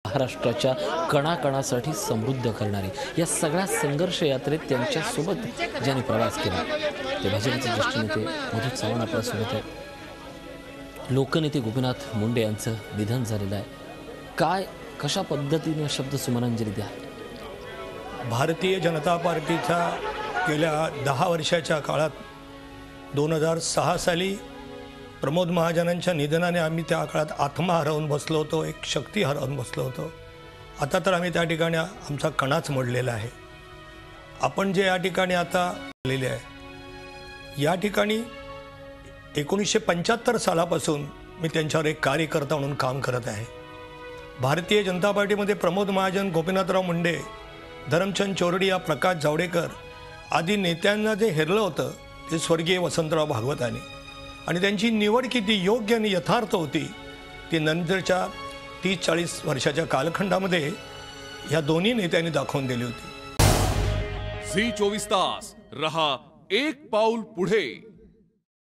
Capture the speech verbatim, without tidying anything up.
महाराष्ट्राच्या कणाकणासाठी समृद्ध करणारे या सगळ्या संघर्ष यात्रेत त्यांच्यासोबत ज्यांनी प्रवास केला ते भाजपचे ज्येष्ठ नेते मधु चव्हाण आपल्यासोबत आहे। लोकनेते गोपीनाथ मुंडे यांचं निधन झालेलं आहे। काय कशा पद्धतीने शब्द सुमनांजली द्या? भारतीय जनता पार्टीच्या गेल्या दहा वर्षाच्या काळात दोन हजार सहा साली प्रमोद महाजनांच्या निधनाने आम्ही त्या काळात आत्मा हरवून बसलो होतो, एक शक्ती हरवून बसलो होतो। आता तर आम्ही त्या ठिकाणी आमचा कणाच मोडलेला आहे। आपण जे या ठिकाणी आता आलेले आहे या ठिकाणी एकोणीसशे पंच्याहत्तर सालापासून मी त्यांच्यावर एक कार्यकर्ता म्हणून काम करत आहे। भारतीय जनता पार्टीमध्ये प्रमोद महाजन, गोपीनाथराव मुंडे, धरमचंद चोरडिया, प्रकाश जावडेकर आदी नेत्यांना जे हेरलं होतं ते स्वर्गीय वसंतराव भागवतांनी, आणि त्यांची निवड किती योग्य आणि यथार्थ होती ती नंतरच्या तीस चाळीस वर्षाच्या कालखंडामध्ये या दोन्ही नेत्यांनी दाखवून दिली होती। झी चोवीस तास रहा एक पाऊल पुढे।